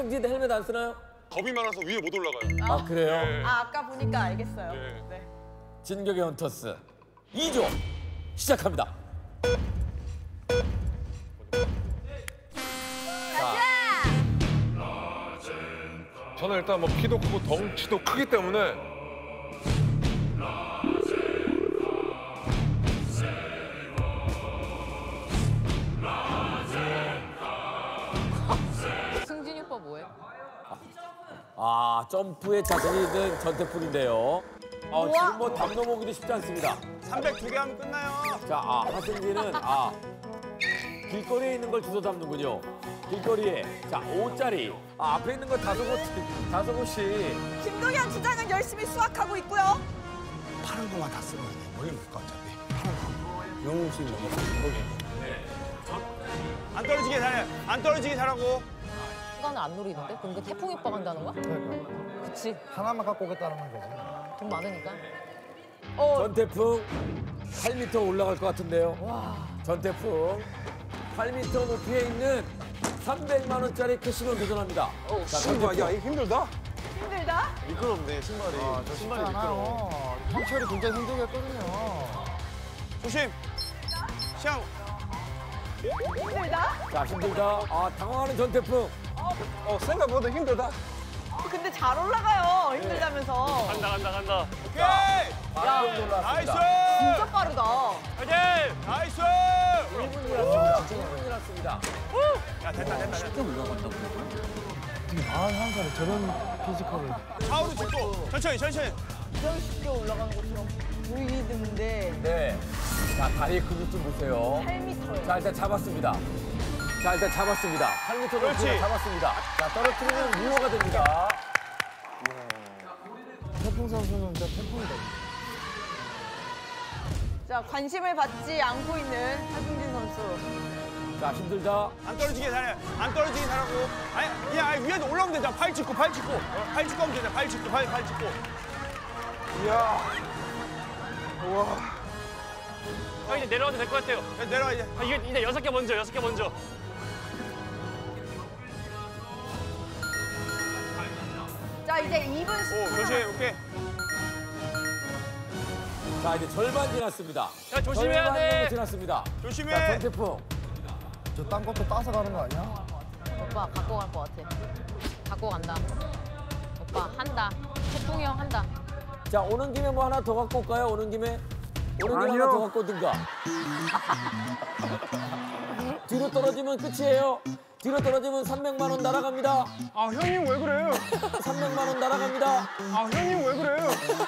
하승진 헬멧 안 쓰나요? 겁이 많아서 위에 못 올라가요. 아, 그래요? 네. 아, 아까 보니까 알겠어요. 네. 네. 진격의 헌터스 2조 시작합니다. 저는 일단 뭐 키도 크고 덩치도 크기 때문에 승진이 오빠 뭐해? 아, 점프에 자신이 있는 전태풍인데요. 지금 뭐 담 넘어오기도 쉽지 않습니다. 302개 하면 끝나요. 자, 하승진은 길거리에 있는 걸 주워 담는군요. 길거리에 자 5짜리 앞에 있는 거 다섯 곳씩 김동현 주장은 열심히 수확하고 있고요. 파란 거만 다 쓸어야 돼. 멀리 못 가, 어차피. 파란 거. 영웅씨 안 떨어지게 잘해. 안 떨어지게 잘하고. 시간을 안 노리는데? 그럼 그 태풍이 오빠 간다는 거야? 그러니까 그치. 하나만 갖고 오겠다는 거지. 돈 많으니까. 전태풍 8m 올라갈 것 같은데요. 전태풍 8m 높이에 있는 300만 원짜리 캐시면 도전합니다. 자, 전태풍. 야, 이거 힘들다. 힘들다? 미끄럽네, 신발이. 저 쉽지 않아요. 형철이 굉장히 힘들겠거든요. 조심. 시작. 힘들다? 자, 힘들다. 당황하는 전태풍. 생각보다 힘들다. 근데 잘 올라가요. 힘들다면서. 간다. 오케이. 방금 나이스. 올라왔습니다. 진짜 빠르다. 화이팅. 나이스. 1분 지났습니다. 1분 지났습니다. 야, 됐다. 어떻게 41살에 저런 피지컬을. 좌우로 찍고. 천천히. 이런 쉽게 올라가는 것처럼 보이는데 네. 자, 다리의 근육 좀 보세요. 8m예요. 자, 일단 잡았습니다. 8m 그렇지. 높이를 잡았습니다. 자, 떨어뜨리면 무효가 됩니다. 태풍 선수는 진짜 태풍이다. 자, 관심을 받지 않고 있는 하승진 선수. 자, 힘들다. 안 떨어지게 잘해. 안 떨어지게 잘하고. 아니, 그냥 위에도 올라오면 되잖아. 팔 짚고. 팔 짚고 하면 되잖아. 팔 짚고. 이야. 우와. 형 이제 내려와도 될 것 같아요. 야, 내려와, 이제. 이게 이제 6개 먼저. 자, 이제 2분 오, 10초. 조심. 오케이. 자, 이제 절반 지났습니다. 야, 조심해야 절반 돼. 정도 지났습니다. 조심해. 자, 전태풍. 저 딴 것도 따서 가는 거 아니야? 오빠 갖고 갈 것 같아. 갖고 간다. 오빠 한다. 태풍이 형 한다. 자, 오는 김에 뭐 하나 더 갖고 올까요? 오는 김에 하나 더 갖고 오든가. 뒤로 떨어지면 끝이에요. 뒤로 떨어지면 300만 원 날아갑니다. 아, 형님 왜 그래요? 300만 원 날아갑니다. 아, 형님 왜 그래요?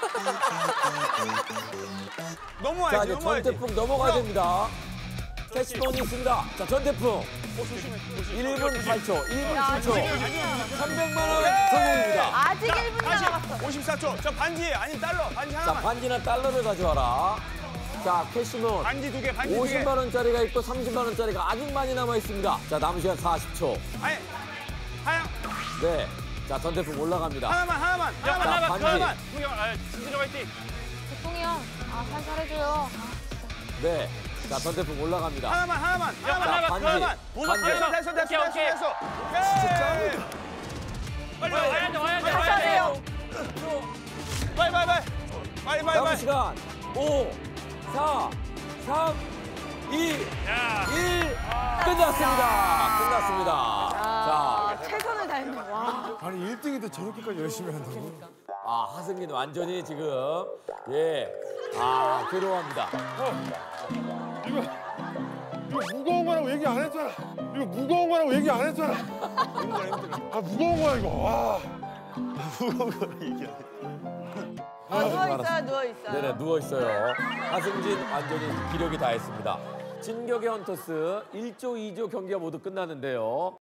자, 넘어와야지, 이제 전태풍 넘어가야 됩니다. 캐시본이 있습니다. 자, 전태풍. 1분 8초, 1분 7초. 300만 원 성공입니다. 아직 1분 다시 남았어. 54초. 저 반지, 아니 달러. 반지 자, 하나만. 반지나 달러를 가져와라. 자, 캐시몬. 반지 2개, 반지 2개. 50만 원짜리가 있고 30만 원짜리가 아직 많이 남아 있습니다. 자, 남은 시간 40초. 아니, 네. 자, 전태풍 올라갑니다. 하나만. 야, 하나만. 반지. 형, 진진이 화이팅. 태풍이 형, 살살 해줘요. 네. 자, 전태풍 올라갑니다. 하나만. 자, 반지. 됐어. 오케이. 오케이. 빨리 와야 돼. 하세요. 빨리. 남은 시간 5, 4, 3, 2, 1. 끝났습니다. 아, 최선을 다했네. 와. 아니 1등인데 저렇게까지 열심히 한다고? 하승민 완전히 지금 괴로워합니다. 이거 무거운 거라고 얘기 안 했잖아. 무거운 거야 이거. 와. 누워있어요. 네네, 누워있어요. 하승진 완전히 기력이 다했습니다. 진격의 헌터스 1조, 2조 경기가 모두 끝났는데요.